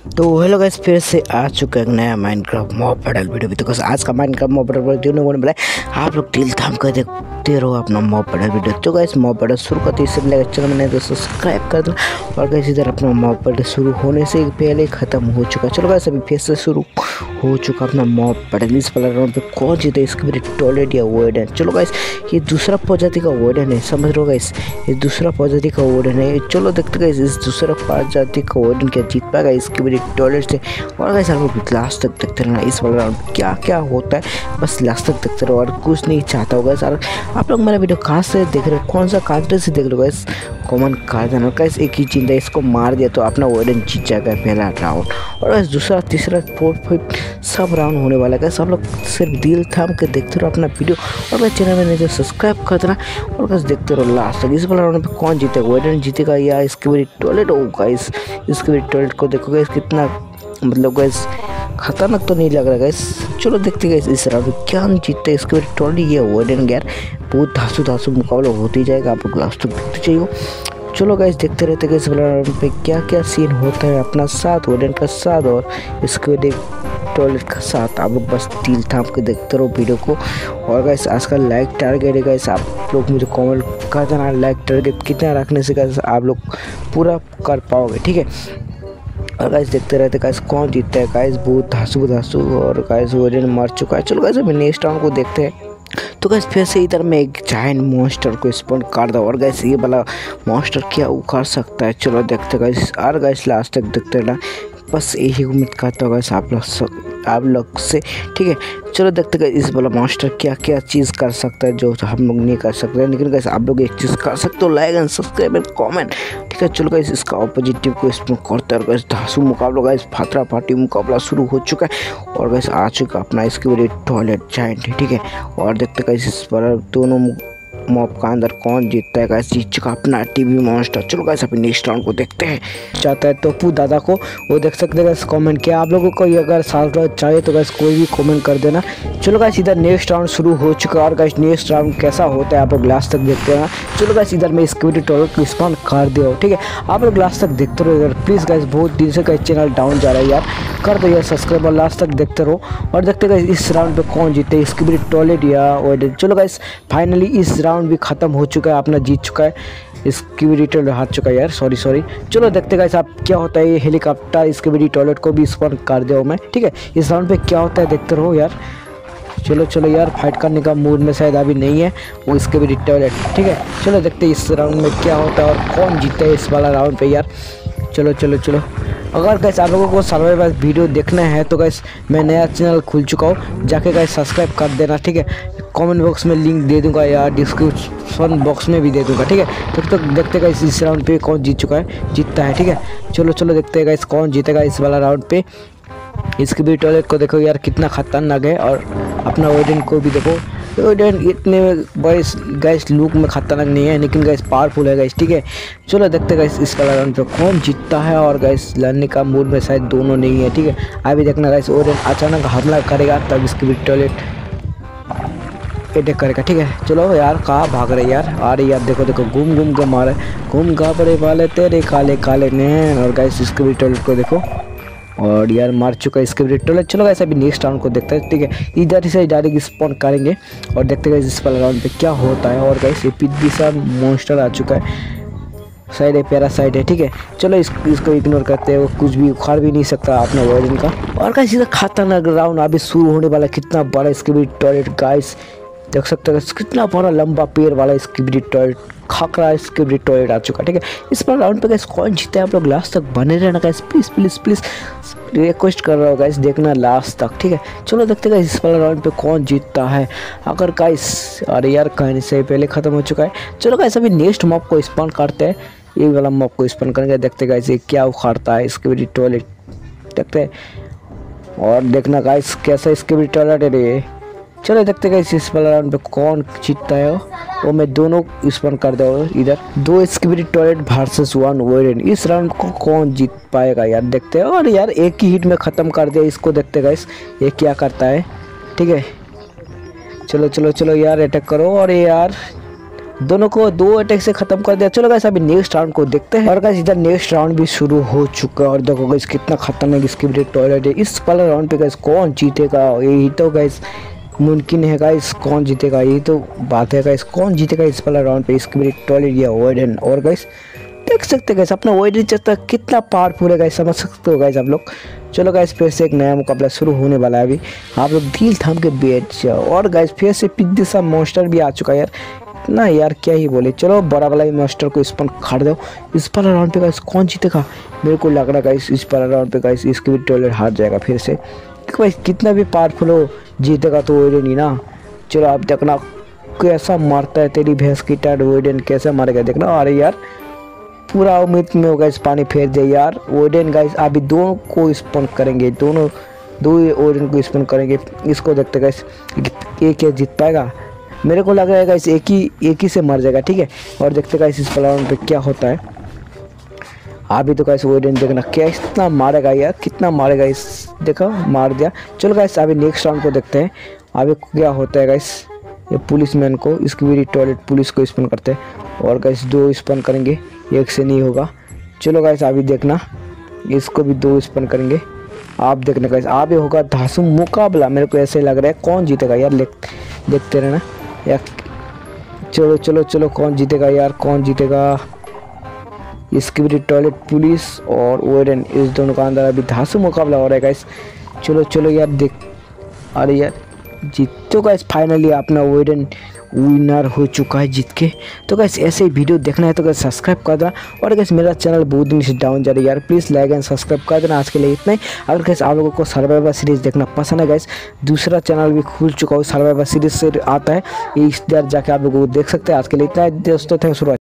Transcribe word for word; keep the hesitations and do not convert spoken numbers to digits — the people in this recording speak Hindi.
तो हेलो गाइस, फिर से आ चुका है एक नया माइनक्राफ्ट मॉब बैटल वीडियो भी। तो आज का माइनक्राफ्ट मॉब बैटल वीडियो ने बोला आप लोग दिल थाम कर देखते रहो अपना मॉब बैटल वीडियो। तो गाइस मॉब बैटल शुरू करते इससे पहले चैनल में तो सब्सक्राइब कर दो। और गाइस इधर अपना मॉब बैटल शुरू होने से पहले खत्म हो चुका। चलो गाइस अभी फिर से शुरू हो चुका अपना मॉब बैटल। इस वाला राउंड पे कौन जीते इसके मेरे टॉयलेट या वार्डन। चलो गाइस ये दूसरा प्रजाति का वार्डन है, समझ लो गाइस ये दूसरा प्रजाति का वार्डन है। चलो देखते गाइस इस दूसरा प्रजाति का वार्डन क्या जीत पाएगा इसके मेरे टॉयलेट से। और गाइस आप लास्ट तक देखते रहना इस वाला राउंड क्या क्या होता है, बस लास्ट तक देखते रहो और कुछ नहीं चाहता होगा सर। आप लोग मेरा वीडियो कहाँ से देख रहे हो, कौन सा कंट्री से देख रहे हो गाइस, कॉमन कर देना। गाइस एक ही चीज़ है, इसको मार दिया तो अपना वार्डन जीत जाएगा पहला राउंड। और गाइस दूसरा तीसरा फोर्थ फिफ्थ सब राउंड होने वाला है। सब लोग सिर्फ दिल थाम के देखते रहो अपना वीडियो और गाइस चैनल में नहीं तो सब्सक्राइब कर देना। और गाइस देखते रहो लास्ट तक इस वाला राउंड पे कौन जीतेगा, वार्डन जीतेगा या इसके मेरी टॉयलेट हो। गाइस इसके मेरी टॉयलेट को देखो गाइस कितना मतलब गाइस खतरनाक तो नहीं लग रहा गाइस। चलो देखते गाइस इस राउंड में क्या जीतते इसके मेरी टॉयलेट ये वार्डन। यार बहुत धांसू धांसू मुकाबला होते ही जाएगा, आप लोग लास्ट तक देखते चाहिए। चलो गाइस देखते रहते गाइस राउंड पे क्या क्या सीन होता है अपना साथ वार्डन का साथ और इसके टॉयलेट का साथ। आप लोग बस दिल थाम के देखते रहो वीडियो को। और गाइस आज का लाइक टारगेट है गाइस, आप लोग मुझे कमेंट कर देना लाइक टारगेट कितना रखने से गाइस आप लोग पूरा कर पाओगे, ठीक है। और गाइस देखते रहते गाइस कौन जीतता है। गाइस बहुत धांसू धांसू और गाइस वार्डन मर चुका है। चलो गाइस अभी नेक्स्ट राउंड को देखते हैं। तो गाइस फिर से इधर में एक जायंट मॉन्स्टर को स्पॉन कर दो और गाइस ये वाला मॉन्स्टर क्या उखाड़ सकता है। चलो देखते गाइस और गाइस लास्ट तक देखते रहना, बस यही उम्मीद करता होगा आप लोग आप लोग से, ठीक है। चलो देखते गाइस इस वाला मॉन्स्टर क्या क्या चीज़ कर सकता है जो हम लोग नहीं कर सकते, लेकिन गाइस आप लोग एक चीज़ कर सकते हो, like and subscribe and comment, ठीक है। चलो गाइस इसका ऑपोजिटिव को इसमें करते हैं। गाइस धांसू मुकाबला गाइस फातरा फाटी मुकाबला शुरू हो चुका है और गाइस आ चुका अपना इसके वजह टॉयलेट जायंट है, ठीक है। और देखते गाइस इस पर दोनों मॉब का अंदर कौन जीतता है। गाइस जीत चुका अपना टीवी मॉन्स्टर। चलो गाइस अपने नेक्स्ट राउंड को देखते हैं। चाहता है टोपू दादा को वो देख सकते हैं गाइस कमेंट किया। आप लोगों को अगर साथ चाहिए तो गाइस कोई भी कमेंट कर देना। चलो गाइस इधर नेक्स्ट राउंड शुरू हो चुका है और गाइस नेक्स्ट राउंड कैसा होता है आप लोग लास्ट तक देखते हैं। चलो गाइस इधर मैं सिक्योरिटी टॉयलेट को स्पॉन कर दो, ठीक है। आप लोग लास्ट तक देखते रहो यार प्लीज़ गाइस, बहुत दिन से गाइस चैनल डाउन जा रहा है यार, कर दो यार सब्सक्राइब और लास्ट तक देखते रहो। और देखते गाइस इस राउंड पे कौन जीते इसकी टॉयलेट या वार्डन। चलो गाइस फाइनली इस राउंड भी खत्म हो चुका है, अपना जीत चुका है इसकी भी रिटर्न हार चुका है यार, सॉरी सॉरी। चलो देखते गाइस आप क्या होता है ये हेलीकॉप्टर इसके भी टॉयलेट को भी स्पॉन कर दो मैं, ठीक है। इस राउंड पे क्या होता है देखते रहो यार। चलो चलो यार फाइट करने का मूड में शायद अभी नहीं है वो इसके भी टॉयलेट, ठीक है। चलो देखते इस राउंड में क्या होता है और कौन जीता है इस वाला राउंड पे यार। चलो चलो चलो अगर गाइस आप लोगों को सर्वाइवल वीडियो देखना है तो गाइस मैं नया चैनल खुल चुका हूँ, जाके गाइस सब्सक्राइब कर देना, ठीक है। कमेंट बॉक्स में लिंक दे दूंगा या डिस्क्रिप्शन बॉक्स में भी दे दूंगा, ठीक है। तब तक तो देखते गाइस इस राउंड पे कौन जीत चुका है जीतता है, ठीक है। चलो चलो देखते हैं गाइस कौन जीतेगा इस वाला राउंड पे। इसके भी टॉयलेट को देखो यार कितना खतरनाक है और अपना वार्डन को भी देखो। वार्डन इतने बड़े गाइस लुक में खतरनाक नहीं है लेकिन गाइस पावरफुल है गाइस, ठीक है। चलो देखते गाइस इस वाला राउंड पे कौन जीतता है और गाइस लड़ने का मूड में शायद दोनों नहीं है, ठीक है। अभी देखना गाइस वार्डन अचानक हमला करेगा तब इसकी भी टॉयलेट अटैक करेगा, ठीक है। चलो यार कहाँ भाग रहे यार, आ रही यार देखो देखो घूम घूम के मारे घूम घाबरे वाले तेरे काले काले नैन। और गाइस इसके भी टॉयलेट को देखो और यार मार चुका है इसके भी टॉयलेट। चलो गाइस अभी नेक्स्ट राउंड को देखते हैं, ठीक है। इधर से डायरेक्ट स्पॉन करेंगे और देखते हैं इस वाला राउंड पे क्या होता है। और गाइस ये पिद्दी सा मॉन्स्टर आ चुका है, साइड है पैरासाइट है, ठीक है। चलो इस, इसको इग्नोर करते हैं, वो कुछ भी उखाड़ भी नहीं सकता अपना वार्डन का। और गाइस इधर खतरनाक राउंड अभी शुरू होने वाला, कितना बड़ा इसके भी टॉयलेट गाइस देख सकते हैं, कितना बड़ा लंबा पैर वाला इसकी भी टॉयलेट खाकरा इसके भी टॉयलेट आ चुका, ठीक है। इस पर राउंड पे गाइस कौन जीता है आप लोग लास्ट तक बने रहना guys, please please please request कर रहा हूँ गाइस देखना लास्ट तक, ठीक है। चलो देखते हैं इस वाला राउंड पे कौन जीतता है। अगर गाइस अरे यार कहने से पहले ख़त्म हो चुका है। चलो गाइस अभी नेक्स्ट मॉब को स्पॉन करते हैं, ये वाला मॉब को स्पॉन करेंगे। देखते गाइस ये क्या उखाड़ता है इसके भी टॉयलेट देखते हैं और देखना गाइस कैसा इसके भी टॉयलेट है रे। चलो देखते हैं इस वाला राउंड पे कौन जीतता है वो मैं दोनों स्पॉन कर दो। इधर दो skibidi toilet versus one warden, इस राउंड को कौन जीत पाएगा यार देखते हैं। और यार एक ही हिट में ख़त्म कर दिया इसको, देखते गाइस ये क्या करता है, ठीक है। चलो चलो चलो यार अटैक करो और यार दोनों को दो अटैक से खत्म कर दिया। चलो गाइस अभी नेक्स्ट राउंड को देखते हैं। और गाइस इधर नेक्स्ट राउंड भी शुरू हो चुका है और देखो गाइस कितना खतरनाक स्किबिडी टॉयलेट है। इस वाले राउंड पे गाइस कौन जीतेगा यही तो गाइस मुमकिन है गाइस, कौन जीतेगा यही तो बात है गाइस, कौन जीतेगा इस वाला राउंड पे स्किबिडी टॉयलेट या वार्डन। और गाइस देख सकते गाइस अपना वार्डन चलता कितना पावरफुल है गाइस, समझ सकते हो गाइस आप लोग। चलो गाइस फिर से एक नया मुकाबला शुरू होने वाला है। अभी आप लोग दिल थाम के बैठ जाओ। और गाइस फिर से पिद्दी सा मॉन्स्टर भी आ चुका है यार, ना यार क्या ही बोले। चलो बड़ा वाला ही मॉन्स्टर को इस पर खड़ दो। इस पर राउंड पे गाइस कौन जीतेगा, मेरे को लग रहा है गाइस इस पर राउंड पे गाइस स्किबिडी टॉयलेट हार जाएगा फिर से। गाइस कितना भी पावरफुल हो जीतेगा तो वार्डन ही ना। चलो आप देखना कैसा मारता है तेरी भैंस की टाइड वार्डन, कैसे मारेगा देखना। अरे यार पूरा उम्मीद में होगा इस पानी फेर दे यार वार्डन। गाइस अभी दोनों को स्पॉन करेंगे, दोनों दो वार्डन को स्पॉन करेंगे। इसको देखते गाइस एक एक जीत पाएगा, मेरे को लग रहा है गाइस एक ही एक ही से मर जाएगा, ठीक है। और देखते गाइस इस राउंड पे क्या होता है। अभी तो गाइस वार्डन देखना क्या इतना मारेगा यार, कितना मारेगा इस, देखो मार दिया। चलो गाइस अभी नेक्स्ट राउंड को देखते हैं अभी क्या होता है। गाइस ये पुलिस मैन को स्किबिडी टॉयलेट पुलिस को स्पॉन करते हैं और गाइस दो स्पॉन करेंगे, एक से नहीं होगा। चलो गाइस अभी देखना इसको भी दो स्पॉन करेंगे, आप देखना गाइस अभी होगा धांसू मुकाबला। मेरे को ऐसे लग रहा है कौन जीतेगा यार, देखते रहना यार। चलो चलो चलो कौन जीतेगा यार, कौन जीतेगा। स्किबिडी टॉयलेट पुलिस और वार्डन इस दोनों का अंदर अभी धांसू मुकाबला हो रहा है गाइस। चलो चलो यार देख, अरे यार जीत तो गाइस फाइनली अपना वार्डन विनर हो चुका है जीत के। तो गाइस ऐसे ही वीडियो देखना है तो गाइस सब्सक्राइब कर देना। और गाइस मेरा चैनल बहुत दिन से डाउन जा रहा है यार, प्लीज़ लाइक एंड सब्सक्राइब कर देना। आज के लिए इतना ही। अगर गाइस आप लोगों को सर्वाइवर सीरीज देखना पसंद है गाइस, दूसरा चैनल भी खुल चुका है सर्वाइवर सीरीज से आता है, इस दर जाके आप लोगों को देख सकते हैं। आज के लिए इतना है दोस्तों, थैंक्स फॉर वॉचिंग।